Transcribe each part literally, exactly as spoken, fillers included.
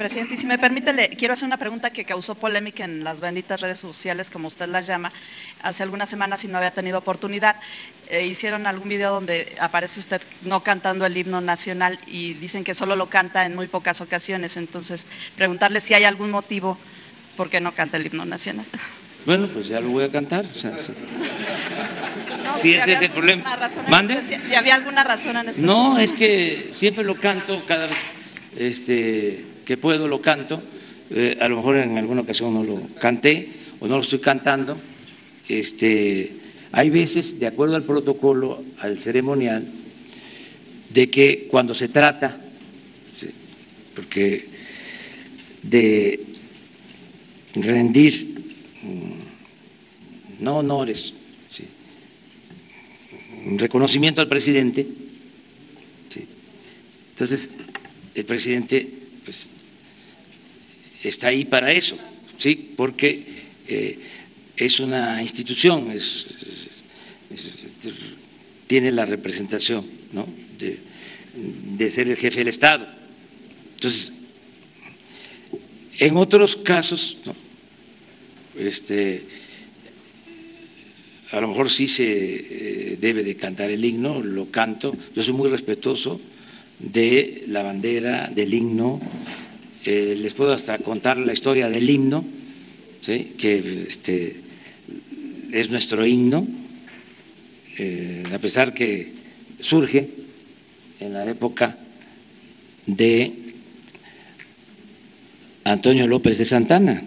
presidente. Y si me permite, le quiero hacer una pregunta que causó polémica en las benditas redes sociales, como usted las llama, hace algunas semanas y no había tenido oportunidad. Eh, hicieron algún video donde aparece usted no cantando el himno nacional y dicen que solo lo canta en muy pocas ocasiones. Entonces, preguntarle si hay algún motivo por qué no canta el himno nacional. Bueno, pues ya lo voy a cantar. O sea, sí. No, Sí, si ese es el problema. ¿Mande? Si había alguna razón en especial. No, es que siempre lo canto, cada vez este, que puedo lo canto. Eh, a lo mejor en alguna ocasión no lo canté o no lo estoy cantando. Este, hay veces, de acuerdo al protocolo, al ceremonial, de que cuando se trata, ¿sí?, porque de rendir no honores, ¿sí?, un reconocimiento al presidente, ¿sí?, entonces el presidente pues está ahí para eso, sí, porque eh, es una institución, es, es, es, tiene la representación, ¿no?, de, de ser el jefe del Estado. Entonces, en otros casos, ¿no?, este, a lo mejor sí se eh, debe de cantar el himno, lo canto. Yo soy muy respetuoso de la bandera, del himno. Eh, les puedo hasta contar la historia del himno, ¿sí?, que este, es nuestro himno, eh, a pesar que surge en la época de Antonio López de Santana,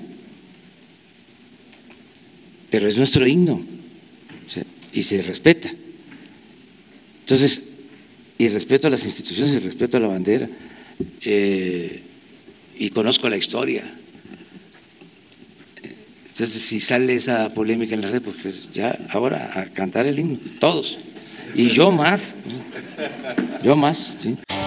pero es nuestro himno, ¿sí?, y se respeta. Entonces, y respeto a las instituciones y respeto a la bandera, eh, y conozco la historia. Entonces, si sale esa polémica en la red, pues ya ahora a cantar el himno, todos, y yo más, yo más, ¿sí?